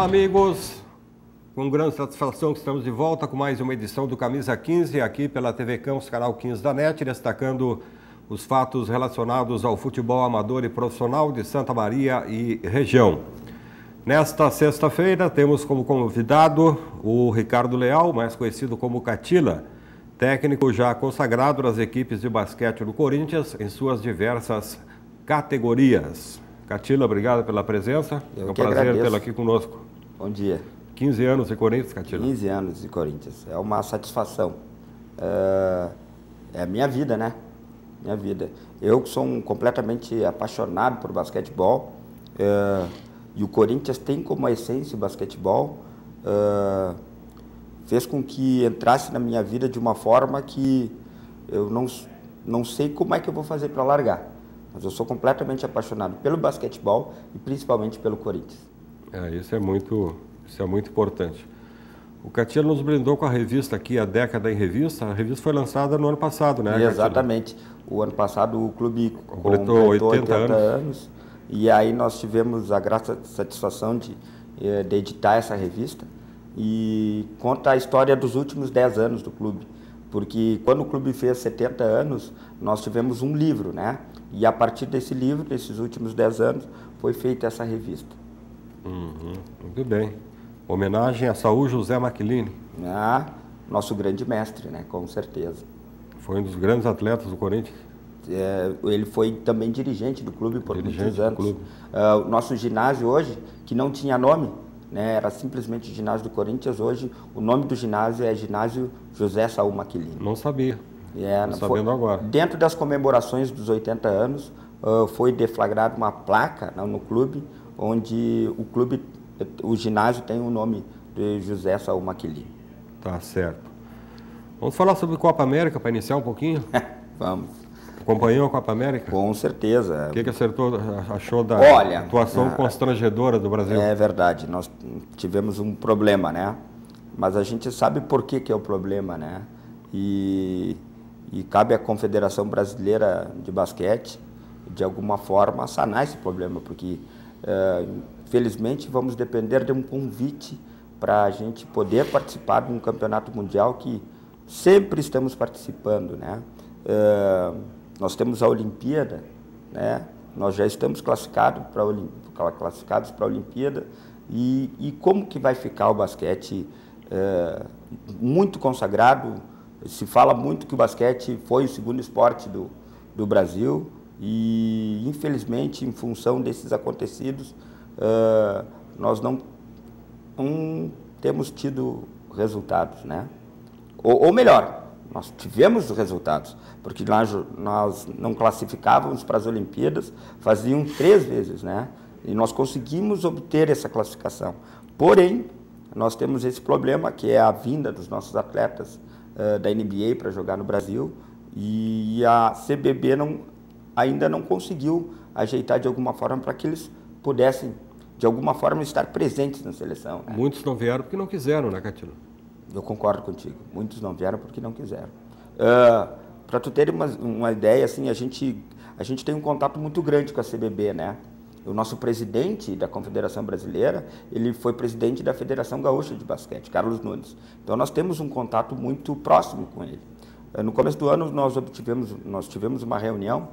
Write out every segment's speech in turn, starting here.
Olá, amigos. Com grande satisfação que estamos de volta com mais uma edição do Camisa 15, aqui pela TV Campos, canal 15 da NET, destacando os fatos relacionados ao futebol amador e profissional de Santa Maria e região. Nesta sexta-feira, temos como convidado o Ricardo Leal, mais conhecido como Catila, técnico já consagrado nas equipes de basquete do Corinthians em suas diversas categorias. Catila, obrigado pela presença. É um prazer tê-lo aqui conosco. Bom dia. 15 anos de Corinthians, Catila? 15 anos de Corinthians. É uma satisfação. É a minha vida, né? Minha vida. Eu que sou completamente apaixonado por basquetebol, e o Corinthians tem como essência o basquetebol, fez com que entrasse na minha vida de uma forma que eu não sei como é que eu vou fazer para largar. Mas eu sou completamente apaixonado pelo basquetebol e principalmente pelo Corinthians. Isso é muito importante. O Catila nos brindou com a revista aqui, A Década em Revista. A revista foi lançada no ano passado, né, Catila? Exatamente. O ano passado o clube completou 80 anos. E aí nós tivemos a grata satisfação de editar essa revista. E conta a história dos últimos 10 anos do clube. Porque quando o clube fez 70 anos, nós tivemos um livro, né? E a partir desse livro, desses últimos 10 anos, foi feita essa revista. Muito bem. Homenagem a Saúl José Maquilini. Nosso grande mestre, né? Com certeza. Foi um dos grandes atletas do Corinthians. Ele foi também dirigente do clube por muitos anos. O nosso ginásio hoje, que não tinha nome, né? Era simplesmente ginásio do Corinthians. Hoje, o nome do ginásio é Ginásio José Saúl Maquilini. Não sabia. Estou sabendo agora. Dentro das comemorações dos 80 anos, foi deflagrada uma placa no clube, onde o ginásio tem o nome de José Saúl Maquilini. Tá certo. Vamos falar sobre Copa América para iniciar um pouquinho? Vamos. Acompanhou a Copa América? Com certeza. O que achou da atuação constrangedora do Brasil? É verdade, nós tivemos um problema, né? Mas a gente sabe por que é o problema, né? E cabe à Confederação Brasileira de Basquete, de alguma forma, sanar esse problema, porque, infelizmente, vamos depender de um convite para a gente poder participar de um campeonato mundial que sempre estamos participando, né? Nós temos a Olimpíada, né? Nós já estamos classificados para a Olimpíada, e como que vai ficar o basquete muito consagrado? Se fala muito que o basquete foi o segundo esporte do Brasil e, infelizmente, em função desses acontecidos, nós não temos tido resultados, né? Ou melhor, nós tivemos resultados, porque nós não classificávamos para as Olimpíadas, faziam 3 vezes, né? E nós conseguimos obter essa classificação. Porém, nós temos esse problema, que é a vinda dos nossos atletas da NBA para jogar no Brasil, e a CBB ainda não conseguiu ajeitar de alguma forma para que eles pudessem, de alguma forma, estar presentes na seleção, né? Muitos não vieram porque não quiseram, né, Catila? Eu concordo contigo. Muitos não vieram porque não quiseram. Para tu ter uma ideia, assim, a gente tem um contato muito grande com a CBB, né? O nosso presidente da Confederação Brasileira, ele foi presidente da Federação Gaúcha de Basquete, Carlos Nunes. Então, nós temos um contato muito próximo com ele. No começo do ano, nós tivemos uma reunião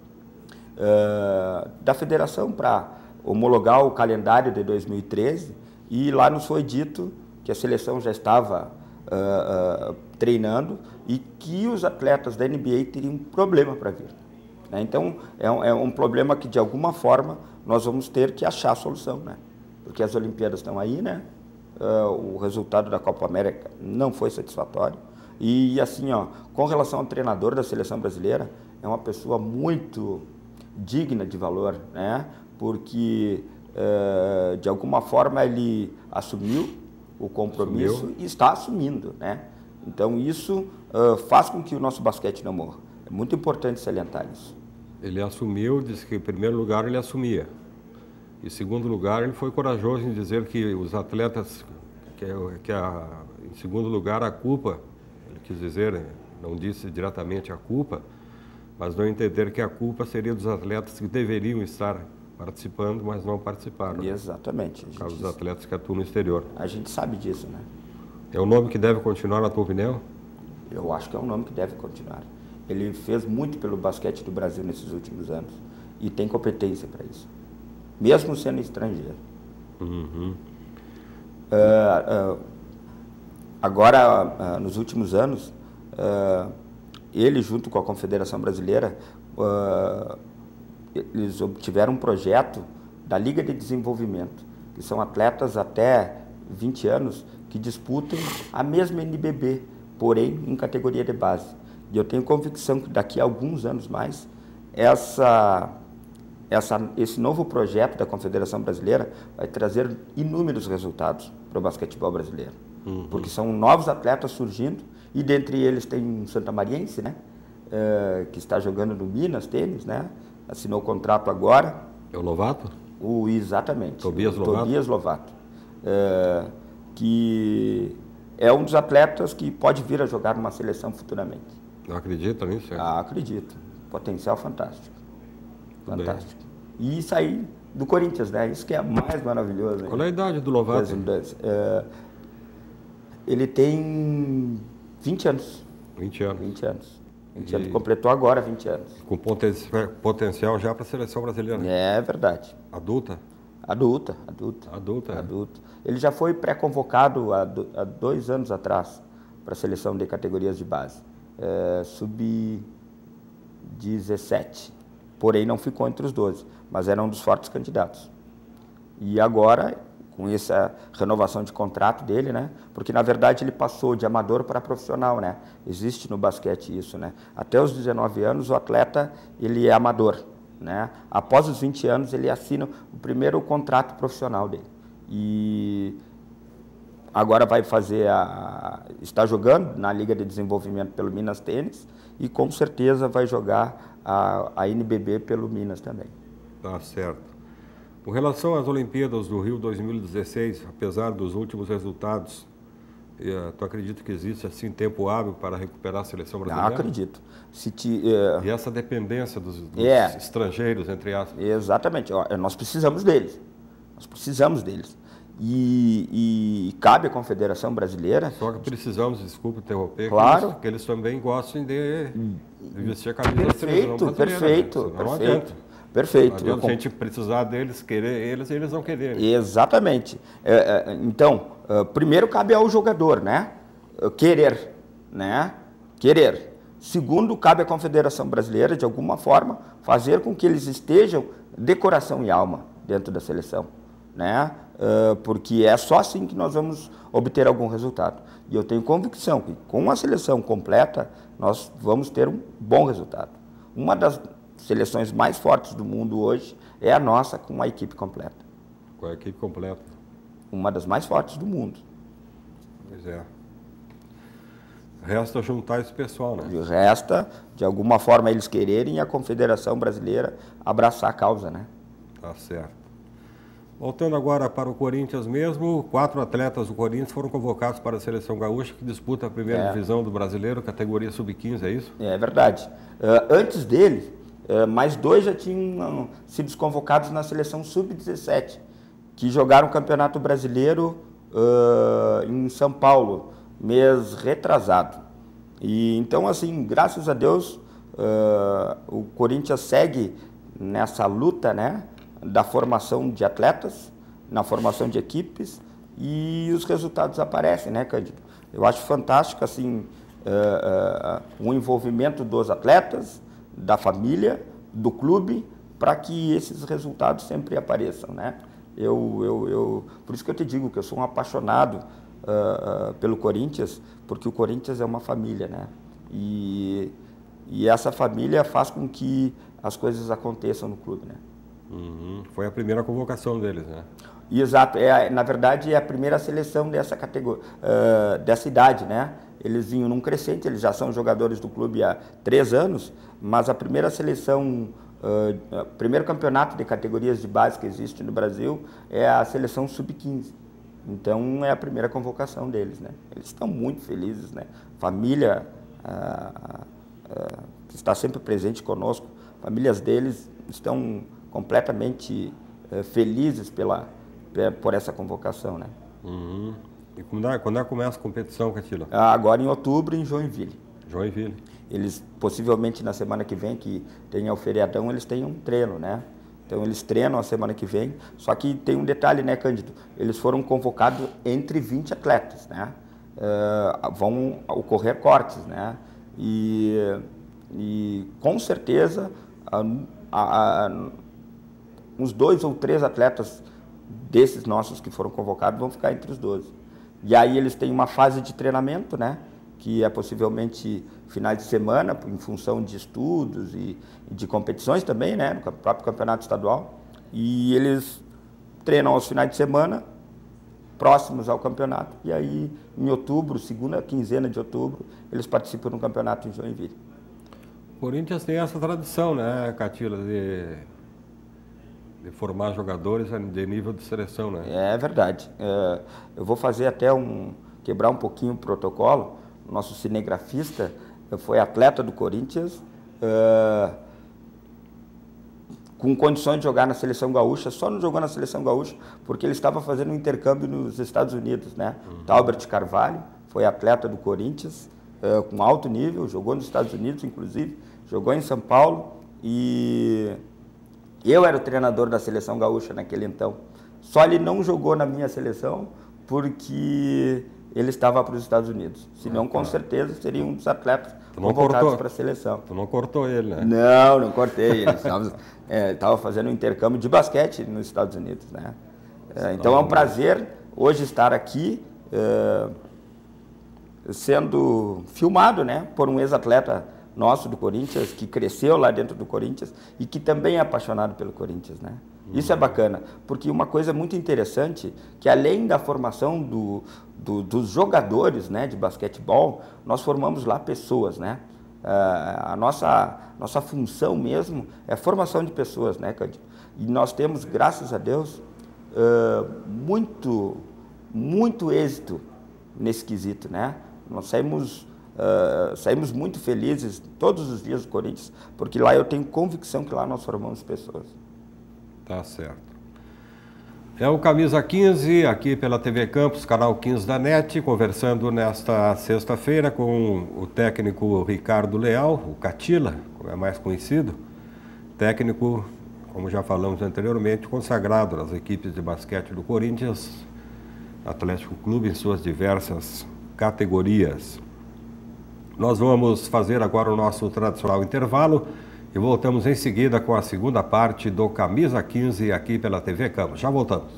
da Federação para homologar o calendário de 2013, e lá nos foi dito que a seleção já estava treinando e que os atletas da NBA teriam um problema para vir. Então, é um problema que, de alguma forma, nós vamos ter que achar a solução, né? Porque as Olimpíadas estão aí, né? O resultado da Copa América não foi satisfatório. E, assim, com relação ao treinador da seleção brasileira, é uma pessoa muito digna de valor, né? Porque, de alguma forma, ele assumiu o compromisso e está assumindo, né? Então, isso faz com que o nosso basquete não morra. É muito importante salientar isso. Ele assumiu, disse que em primeiro lugar ele assumia. Em segundo lugar, ele foi corajoso em dizer que os atletas, em segundo lugar, a culpa, ele quis dizer, não disse diretamente a culpa, mas não entender que a culpa seria dos atletas que deveriam estar Participando, mas não participaram. Exatamente. Por causa dos atletas que atuam no exterior. A gente sabe disso, né? É o nome que deve continuar, na tua opinião? Eu acho que é um nome que deve continuar. Ele fez muito pelo basquete do Brasil nesses últimos anos e tem competência para isso, mesmo sendo estrangeiro. Uhum. Agora, nos últimos anos, ele junto com a Confederação Brasileira, eles obtiveram um projeto da Liga de Desenvolvimento, que são atletas até 20 anos que disputam a mesma NBB, porém em categoria de base. E eu tenho convicção que daqui a alguns anos mais, esse novo projeto da Confederação Brasileira vai trazer inúmeros resultados para o basquetebol brasileiro. Uhum. Porque são novos atletas surgindo, e dentre eles tem um santamariense, né? Que está jogando no Minas Tênis, né? Assinou o contrato agora. É o Lovato? Exatamente. Tobias Lovato. Tobias Lovato. Que é um dos atletas que pode vir a jogar numa seleção futuramente. Não acredita nisso? Acredito. Potencial fantástico. Fantástico. E sair do Corinthians, né? Isso que é mais maravilhoso. Qual é a idade do Lovato? Ele tem 20 anos. 20 anos. 20 anos. 20 anos. Completou agora 20 anos. Com potencial já para a seleção brasileira. É verdade. Adulta? Adulta. Ele já foi pré-convocado há 2 anos atrás para a seleção de categorias de base. Sub-17. Porém, não ficou entre os 12, mas era um dos fortes candidatos. E agora, com essa renovação de contrato dele, né? Porque, na verdade, ele passou de amador para profissional, né? Existe no basquete isso, né? Até os 19 anos, o atleta, ele é amador, né? Após os 20 anos, ele assina o primeiro contrato profissional dele. E agora vai fazer está jogando na Liga de Desenvolvimento pelo Minas Tênis e, com certeza, vai jogar a NBB pelo Minas também. Tá certo. Com relação às Olimpíadas do Rio 2016, apesar dos últimos resultados, tu acredita que existe assim tempo hábil para recuperar a seleção brasileira? Acredito. E essa dependência dos estrangeiros, entre aspas? Exatamente. Nós precisamos deles. E cabe à Confederação Brasileira... Só que precisamos, desculpa interromper, claro, que eles também gostem de vestir a camisa da seleção brasileira. Perfeito. Não adianta a gente precisar deles, querer eles, e eles não quererem. Exatamente. Então, primeiro cabe ao jogador, né? Querer, né? Segundo, cabe à Confederação Brasileira, de alguma forma, fazer com que eles estejam de coração e alma dentro da seleção, né? Porque é só assim que nós vamos obter algum resultado. E eu tenho convicção que com a seleção completa, nós vamos ter um bom resultado. Uma das seleções mais fortes do mundo hoje é a nossa, com a equipe completa. Com a equipe completa? Uma das mais fortes do mundo. Pois é. Resta juntar esse pessoal, né? Resta, de alguma forma, eles quererem e a Confederação Brasileira abraçar a causa, né? Tá certo. Voltando agora para o Corinthians mesmo, 4 atletas do Corinthians foram convocados para a Seleção Gaúcha, que disputa a primeira divisão do Brasileiro, categoria Sub-15, é isso? É verdade. Antes dele, mais 2 já tinham sido convocados na Seleção Sub-17, que jogaram o Campeonato Brasileiro em São Paulo, mês retrasado. E então, assim, graças a Deus, o Corinthians segue nessa luta, né? Da formação de atletas, na formação de equipes, e os resultados aparecem, né, Cândido? Eu acho fantástico, assim, o envolvimento dos atletas, da família, do clube, para que esses resultados sempre apareçam, né? Por isso que eu te digo que eu sou um apaixonado pelo Corinthians, porque o Corinthians é uma família, né? E essa família faz com que as coisas aconteçam no clube, né? Uhum. Foi a primeira convocação deles, né? Exato. Na verdade, é a primeira seleção dessa categoria, dessa idade, né? Eles vinham num crescente, eles já são jogadores do clube há 3 anos, mas a primeira seleção, primeiro campeonato de categorias de base que existe no Brasil é a seleção Sub-15. Então, é a primeira convocação deles, né? Eles estão muito felizes, né? Família que está sempre presente conosco, famílias deles estão completamente felizes por essa convocação, né? Uhum. E quando começa a competição, Catila? Agora em outubro, em Joinville. Joinville. Eles, possivelmente na semana que vem, que tenha o feriadão, eles têm um treino, né? Então eles treinam a semana que vem, só que tem um detalhe, né, Cândido? Eles foram convocados entre 20 atletas, né? Vão ocorrer cortes, né? E com certeza uns 2 ou 3 atletas desses nossos que foram convocados vão ficar entre os 12. E aí eles têm uma fase de treinamento, né? Que é possivelmente finais de semana, em função de estudos e de competições também, né? No próprio campeonato estadual. E eles treinam aos finais de semana, próximos ao campeonato. E aí, em outubro, segunda quinzena de outubro, eles participam do campeonato em Joinville. O Corinthians tem essa tradição, né, Catila, de formar jogadores de nível de seleção, né? É verdade. Eu vou fazer até quebrar um pouquinho o protocolo. O nosso cinegrafista foi atleta do Corinthians, com condições de jogar na Seleção Gaúcha, só não jogou na Seleção Gaúcha porque ele estava fazendo um intercâmbio nos Estados Unidos, né? Talbert Carvalho foi atleta do Corinthians, com alto nível, jogou nos Estados Unidos, inclusive, jogou em São Paulo, e eu era o treinador da Seleção Gaúcha naquele então. Só ele não jogou na minha seleção porque ele estava para os Estados Unidos. Senão, com certeza, seria um dos atletas convocados para a seleção. Tu não cortou ele, né? Não cortei. Ele estava fazendo um intercâmbio de basquete nos Estados Unidos, né? Então é um prazer hoje estar aqui sendo filmado, né, por um ex-atleta nosso do Corinthians, que cresceu lá dentro do Corinthians e que também é apaixonado pelo Corinthians, né? Isso é bacana, porque uma coisa muito interessante, que além da formação dos jogadores, né, de basquetebol, nós formamos lá pessoas, né? A nossa função mesmo é a formação de pessoas, né, Cândido? E nós temos, graças a Deus, muito êxito nesse quesito, né? Nós saímos muito felizes todos os dias do Corinthians, porque lá eu tenho convicção que lá nós formamos pessoas. Tá certo. É o Camisa 15, aqui pela TV Campos, canal 15 da NET, conversando nesta sexta-feira com o técnico Ricardo Leal, o Catila, como é mais conhecido, técnico, como já falamos anteriormente, consagrado nas equipes de basquete do Corinthians, Atlético Clube, em suas diversas categorias. Nós vamos fazer agora o nosso tradicional intervalo e voltamos em seguida com a segunda parte do Camisa 15 aqui pela TV Campos. Já voltamos.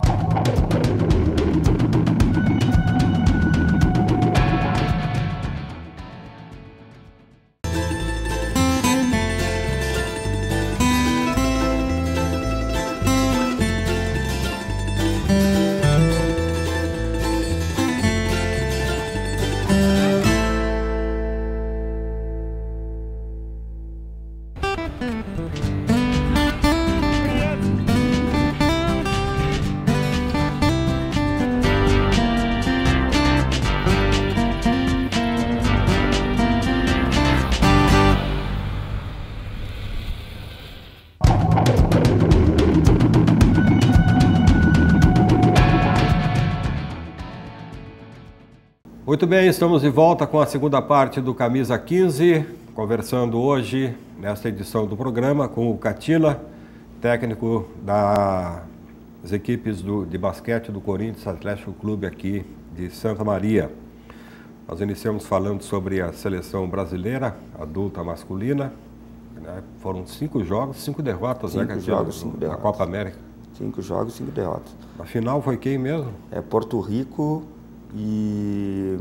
Muito bem, estamos de volta com a segunda parte do Camisa 15, conversando hoje, nesta edição do programa, com o Catila, técnico das equipes de basquete do Corinthians Atlético Clube aqui de Santa Maria. Nós iniciamos falando sobre a seleção brasileira, adulta masculina, né? Foram 5 jogos, 5 derrotas, né, Catila? 5 jogos, 5 derrotas. Na Copa América. 5 jogos, 5 derrotas. A final foi quem mesmo? Porto Rico e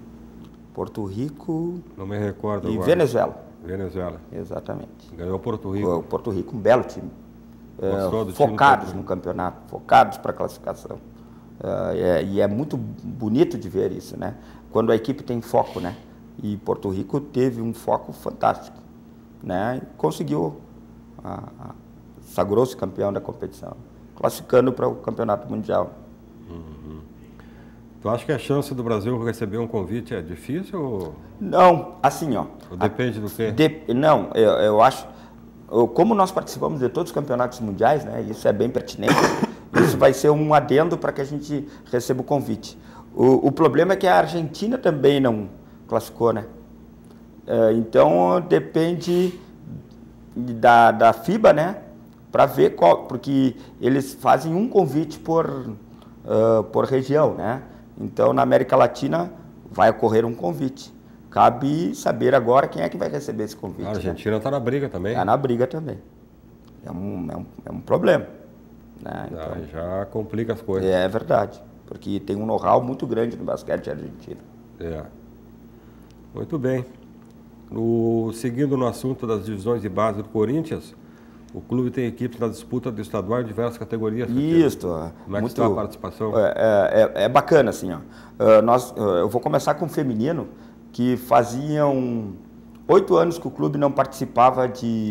não me recordo e agora. Venezuela. Exatamente. Ganhou Porto Rico. Porto Rico, um belo time. Focados no campeonato, focados para a classificação. E é muito bonito de ver isso, né? Quando a equipe tem foco, né? E Porto Rico teve um foco fantástico, né? E conseguiu, sagrou-se campeão da competição, classificando para o campeonato mundial. Uhum. Tu acha que a chance do Brasil receber um convite é difícil? Ou... Não, assim, ó. Ou depende do quê? Não, eu acho... como nós participamos de todos os campeonatos mundiais, né, isso é bem pertinente, isso vai ser um adendo para que a gente receba o convite. O problema é que a Argentina também não classificou, né? Então depende da FIBA, né, para ver qual, porque eles fazem um convite por região, né? Então na América Latina vai ocorrer um convite. Cabe saber agora quem é que vai receber esse convite. A Argentina está na briga também. Está na briga também. É um problema. Né? Então, já complica as coisas. É verdade, porque tem um know-how muito grande no basquete argentino. Muito bem. Seguindo no assunto das divisões de base do Corinthians, o clube tem equipes na disputa do estadual em diversas categorias. Isso. Como é que está a participação? É bacana, assim. Eu vou começar com o feminino, que faziam 8 anos que o clube não participava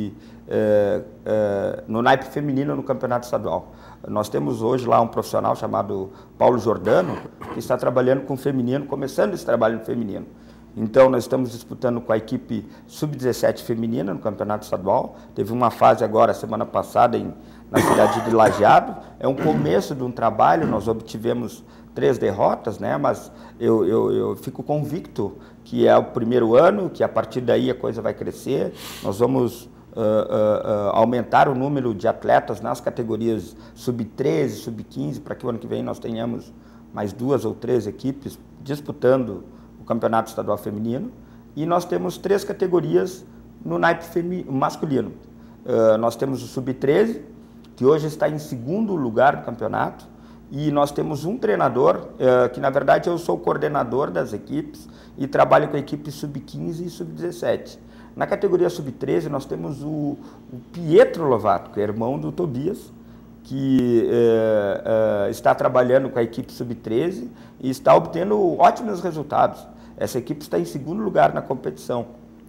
no naipe feminino no campeonato estadual. Nós temos hoje lá um profissional chamado Paulo Jordano, que está trabalhando com o feminino, começando esse trabalho no feminino. Então, nós estamos disputando com a equipe sub-17 feminina no campeonato estadual. Teve uma fase agora, semana passada, na cidade de Lajeado. É um começo de um trabalho, nós obtivemos 3 derrotas, né? Mas eu fico convicto que é o primeiro ano, que a partir daí a coisa vai crescer. Nós vamos aumentar o número de atletas nas categorias sub-13, sub-15, para que o ano que vem nós tenhamos mais 2 ou 3 equipes disputando o campeonato estadual feminino, e nós temos 3 categorias no naipe masculino. Nós temos o sub-13, que hoje está em 2º lugar do campeonato, e nós temos um treinador, que na verdade eu sou o coordenador das equipes, e trabalho com a equipe sub-15 e sub-17. Na categoria sub-13 nós temos o Pietro Lovato, que é irmão do Tobias, que está trabalhando com a equipe sub-13 e está obtendo ótimos resultados. Essa equipe está em 2º lugar na competição.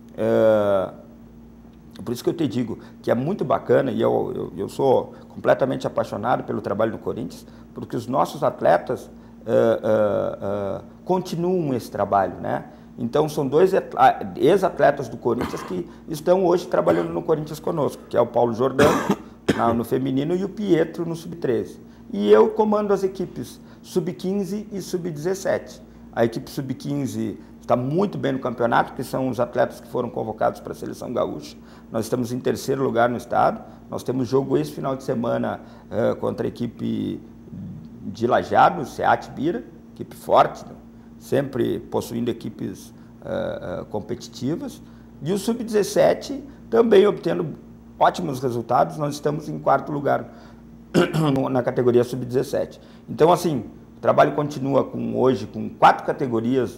Por isso que eu te digo que é muito bacana, e eu sou completamente apaixonado pelo trabalho do Corinthians, porque os nossos atletas continuam esse trabalho, né? Então são 2 ex-atletas do Corinthians que estão hoje trabalhando no Corinthians conosco, que é o Paulo Jordano no feminino e o Pietro no sub-13. E eu comando as equipes sub-15 e sub-17. A equipe sub-15 está muito bem no campeonato, que são os atletas que foram convocados para a seleção gaúcha. Nós estamos em 3º lugar no estado. Nós temos jogo esse final de semana contra a equipe de Lajeado, o SEAT Bira, equipe forte, sempre possuindo equipes competitivas. E o sub-17 também obtendo ótimos resultados. Nós estamos em 4º lugar na categoria sub-17. Então, assim, o trabalho continua hoje com 4 categorias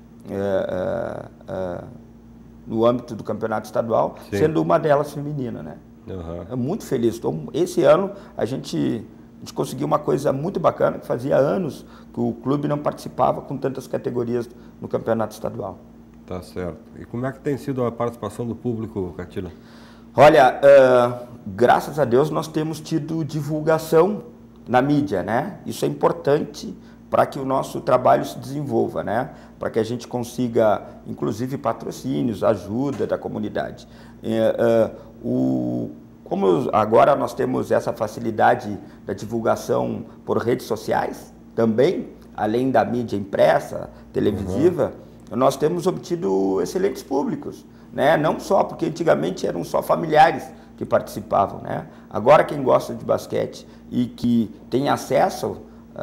no âmbito do campeonato estadual, sim, sendo uma delas feminina, né? É muito feliz. Então, esse ano a gente conseguiu uma coisa muito bacana, que fazia anos que o clube não participava com tantas categorias no campeonato estadual. Tá certo. E como é que tem sido a participação do público, Catila? Olha, graças a Deus nós temos tido divulgação na mídia, né? Isso é importante para que o nosso trabalho se desenvolva, né? Para que a gente consiga, inclusive, patrocínios, ajuda da comunidade. Como agora nós temos essa facilidade da divulgação por redes sociais, também, além da mídia impressa, televisiva, nós temos obtido excelentes públicos, né? Não só porque antigamente eram só familiares que participavam, né? Agora quem gosta de basquete e que tem acesso,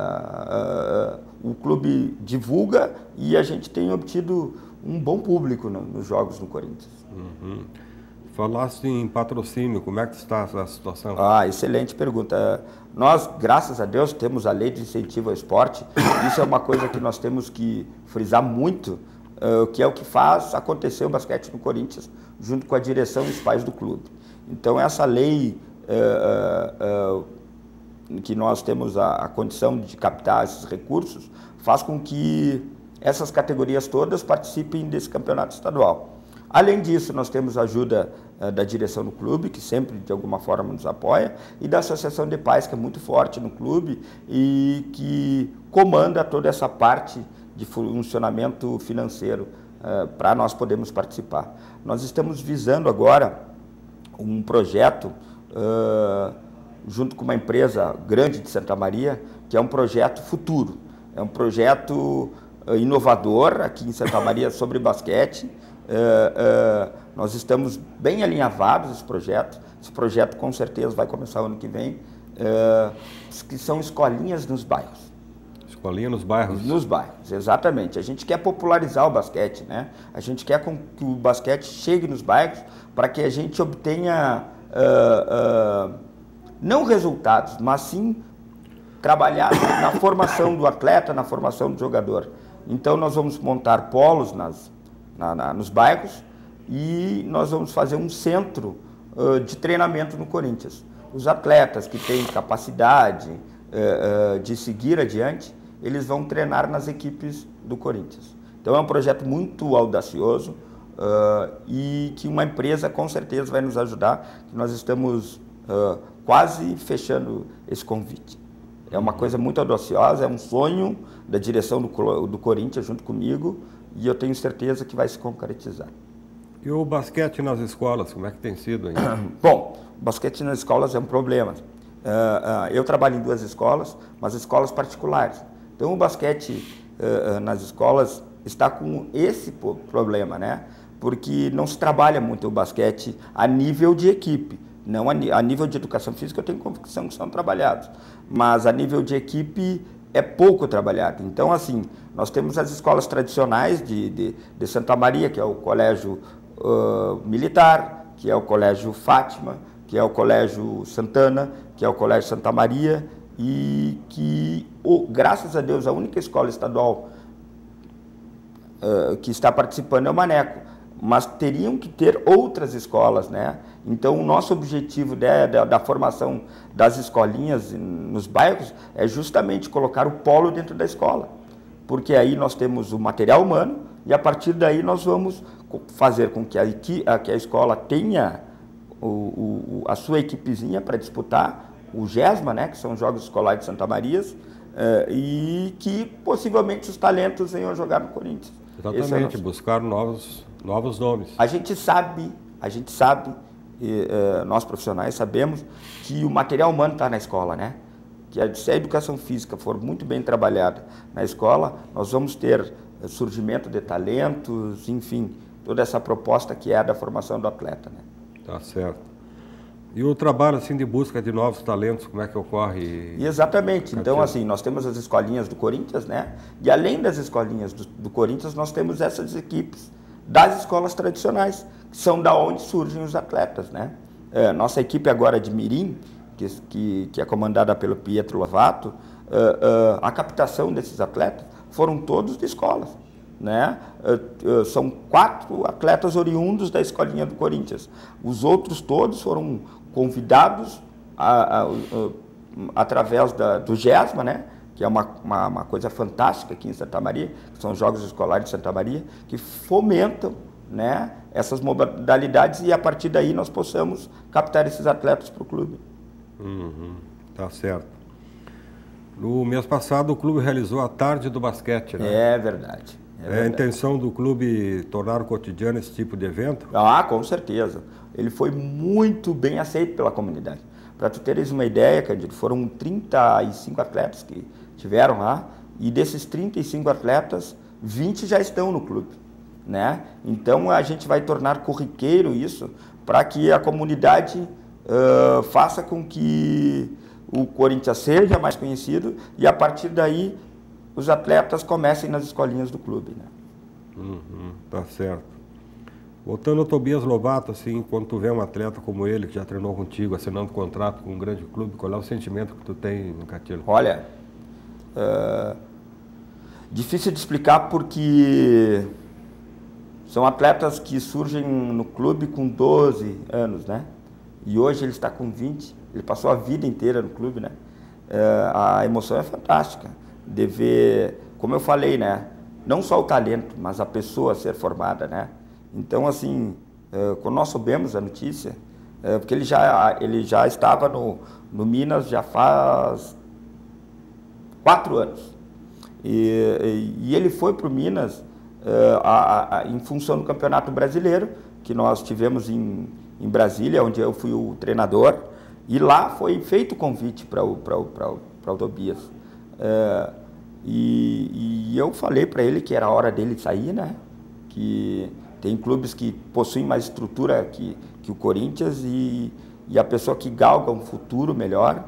o clube divulga e a gente tem obtido um bom público nos jogos no Corinthians. Falaste em patrocínio, como é que está a situação? Excelente pergunta. Nós, graças a Deus, temos a lei de incentivo ao esporte. Isso é uma coisa que nós temos que frisar muito, que é o que faz acontecer o basquete no Corinthians, junto com a direção e os pais do clube. Então, essa lei que nós temos a condição de captar esses recursos, faz com que essas categorias todas participem desse campeonato estadual. Além disso, nós temos a ajuda da direção do clube, que sempre, de alguma forma, nos apoia, e da Associação de Pais, que é muito forte no clube e que comanda toda essa parte de funcionamento financeiro para nós podermos participar. Nós estamos visando agora um projeto junto com uma empresa grande de Santa Maria, que é um projeto futuro. É um projeto inovador aqui em Santa Maria sobre basquete. Nós estamos bem alinhavados esse projeto. Esse projeto com certeza vai começar ano que vem, que são escolinhas nos bairros. Escolinha nos bairros? Nos bairros, exatamente. A gente quer popularizar o basquete, né? A gente quer que o basquete chegue nos bairros para que a gente obtenha não resultados, mas sim trabalhar na formação do atleta, na formação do jogador. Então nós vamos montar polos nos bairros e nós vamos fazer um centro de treinamento no Corinthians. Os atletas que têm capacidade de seguir adiante, eles vão treinar nas equipes do Corinthians. Então é um projeto muito audacioso e que uma empresa com certeza vai nos ajudar, que nós estamos quase fechando esse convite. É uma coisa muito audaciosa, é um sonho da direção do Corinthians junto comigo e eu tenho certeza que vai se concretizar. E o basquete nas escolas, como é que tem sido ainda? Bom, o basquete nas escolas é um problema. Eu trabalho em 2 escolas, mas escolas particulares. Então o basquete nas escolas está com esse problema, né? Porque não se trabalha muito o basquete a nível de equipe. Não a nível de educação física eu tenho convicção que são trabalhados, mas a nível de equipe é pouco trabalhado. Então, assim, nós temos as escolas tradicionais de Santa Maria, que é o Colégio Militar, que é o Colégio Fátima, que é o Colégio Santana, que é o Colégio Santa Maria, e que, graças a Deus, a única escola estadual que está participando é o Maneco, mas teriam que ter outras escolas, né? Então, o nosso objetivo da formação das escolinhas nos bairros é justamente colocar o polo dentro da escola, porque aí nós temos o material humano e a partir daí nós vamos fazer com que a escola tenha a sua equipezinha para disputar o GESMA, né, que são os Jogos Escolares de Santa Maria, e que possivelmente os talentos venham jogar no Corinthians. Exatamente, buscar novos nomes. A gente sabe, nós profissionais sabemos que o material humano está na escola, né? Que se a educação física for muito bem trabalhada na escola, nós vamos ter surgimento de talentos, enfim, toda essa proposta que é da formação do atleta, né? Tá certo. E o trabalho assim de busca de novos talentos, como é que ocorre? Exatamente. Então, assim, nós temos as escolinhas do Corinthians, né? E além das escolinhas do Corinthians, nós temos essas equipes das escolas tradicionais, que são da onde surgem os atletas, né? Nossa equipe agora de Mirim, que é comandada pelo Pietro Lovato, a captação desses atletas foram todos de escolas, né? São 4 atletas oriundos da escolinha do Corinthians. Os outros todos foram convidados através do GESMA, né? Que é uma coisa fantástica aqui em Santa Maria, que são os Jogos Escolares de Santa Maria, que fomentam, né, essas modalidades e a partir daí nós possamos captar esses atletas para o clube. Tá certo. No mês passado o clube realizou a Tarde do Basquete, né? É verdade. É a intenção do clube tornar o cotidiano esse tipo de evento? Ah, com certeza. Ele foi muito bem aceito pela comunidade. Para tu teres uma ideia, Cândido, foram 35 atletas que tiveram lá, e desses 35 atletas, 20 já estão no clube, né? Então a gente vai tornar corriqueiro isso, para que a comunidade faça com que o Corinthians seja mais conhecido e a partir daí os atletas comecem nas escolinhas do clube, né? Tá certo. Voltando ao Tobias Lovato, assim, quando tu vê um atleta como ele, que já treinou contigo, assinando contrato com um grande clube, qual é o sentimento que tu tem no Catilo? Olha, difícil de explicar porque são atletas que surgem no clube com 12 anos, né? E hoje ele está com 20, ele passou a vida inteira no clube, né? A emoção é fantástica de ver, como eu falei, né? Não só o talento, mas a pessoa ser formada, né? Então, assim, quando nós soubemos a notícia, porque ele já estava no Minas já faz 4 anos. E ele foi para o Minas em função do Campeonato Brasileiro, que nós tivemos em em Brasília, onde eu fui o treinador, e lá foi feito o convite para o Tobias. E eu falei para ele que era a hora dele sair, né? Que tem clubes que possuem mais estrutura que o Corinthians e a pessoa que galga um futuro melhor.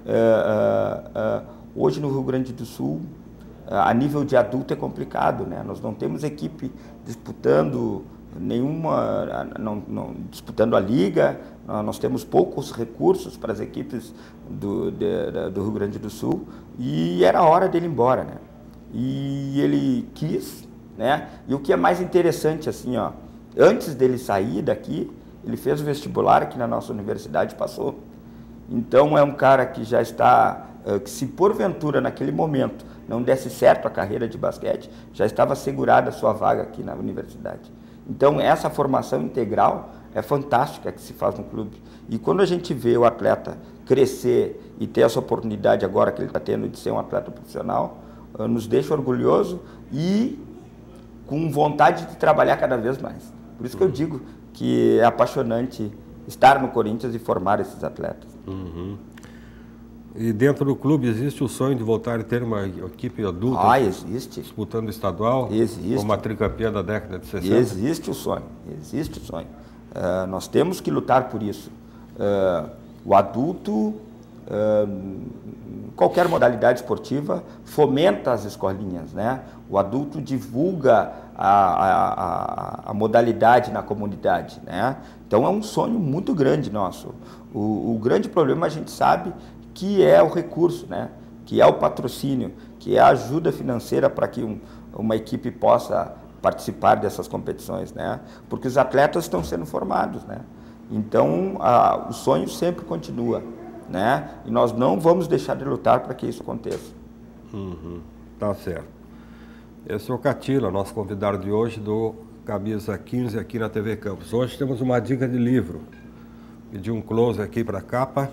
Hoje no Rio Grande do Sul, a nível de adulto é complicado, né? Nós não temos equipe disputando disputando a liga, nós temos poucos recursos para as equipes do Rio Grande do Sul e era a hora dele ir embora, né? E ele quis, né? E o que é mais interessante, assim, ó, antes dele sair daqui, ele fez o vestibular aqui na nossa universidade e passou. Então é um cara que já está, que se porventura naquele momento não desse certo a carreira de basquete, já estava assegurada a sua vaga aqui na universidade. Então essa formação integral é fantástica que se faz no clube. E quando a gente vê o atleta crescer e ter essa oportunidade agora que ele está tendo de ser um atleta profissional, nos deixa orgulhoso e com vontade de trabalhar cada vez mais. Por isso que eu digo que é apaixonante estar no Corinthians e formar esses atletas. Uhum. E dentro do clube existe o sonho de voltar a ter uma equipe adulta? Existe. Disputando o estadual? Existe. Como a tricampeã da década de 60? Existe o sonho, existe o sonho. Nós temos que lutar por isso. O adulto, qualquer modalidade esportiva, fomenta as escolinhas, né? O adulto divulga a modalidade na comunidade, né? Então é um sonho muito grande nosso. O grande problema a gente sabe que é o recurso, né? Que é o patrocínio, que é a ajuda financeira para que uma equipe possa participar dessas competições, né? Porque os atletas estão sendo formados, né? Então o sonho sempre continua, né? E nós não vamos deixar de lutar para que isso aconteça. Tá certo. Esse é o Catila, nosso convidado de hoje do Camisa 15 aqui na TV Campos. Hoje temos uma dica de livro. Pedi um close aqui para a capa.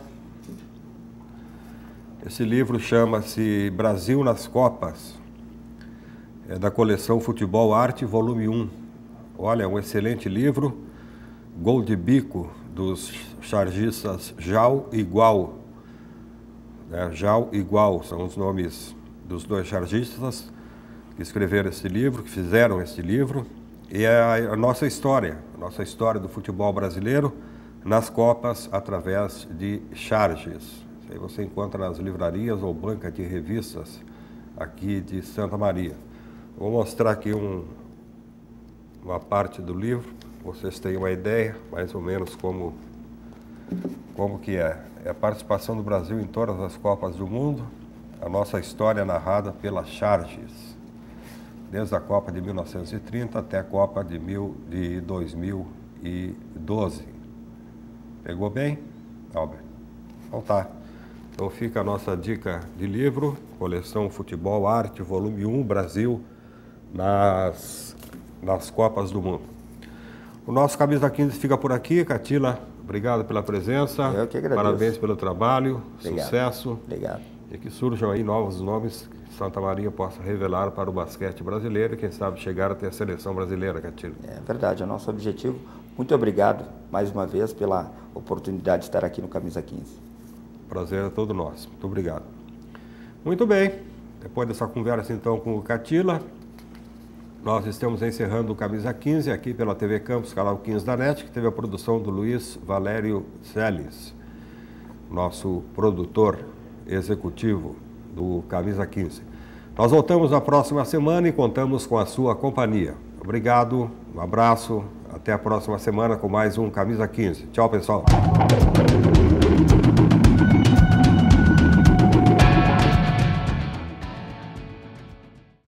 Esse livro chama-se Brasil nas Copas. É da coleção Futebol Arte, volume 1. Olha, é um excelente livro. Gol de bico dos chargistas Jal e Gual. Jal e Gual são os nomes dos dois chargistas que escreveram esse livro, que fizeram esse livro. E é a nossa história do futebol brasileiro nas Copas através de charges. Isso aí você encontra nas livrarias ou banca de revistas aqui de Santa Maria. Vou mostrar aqui uma parte do livro, vocês têm uma ideia mais ou menos como que é. É a participação do Brasil em todas as Copas do Mundo, a nossa história narrada pela charges, desde a Copa de 1930 até a Copa de 2012. Pegou bem, Albert? Então tá. Então fica a nossa dica de livro, coleção Futebol Arte, volume 1, Brasil nas Copas do Mundo. O nosso Camisa 15 fica por aqui. Catila, obrigado pela presença. Eu que agradeço. Parabéns pelo trabalho, Obrigado. Sucesso. Obrigado. E que surjam aí novos nomes que Santa Maria possa revelar para o basquete brasileiro e quem sabe chegar até a seleção brasileira, Catila. É verdade, é o nosso objetivo. Muito obrigado mais uma vez pela oportunidade de estar aqui no Camisa 15. Prazer é todo nosso. Muito obrigado. Muito bem. Depois dessa conversa então com o Catila, nós estamos encerrando o Camisa 15 aqui pela TV Campos, canal 15 da NET, que teve a produção do Luiz Valério Celes, nosso produtor executivo do Camisa 15. Nós voltamos na próxima semana e contamos com a sua companhia. Obrigado, um abraço, até a próxima semana com mais um Camisa 15. Tchau, pessoal.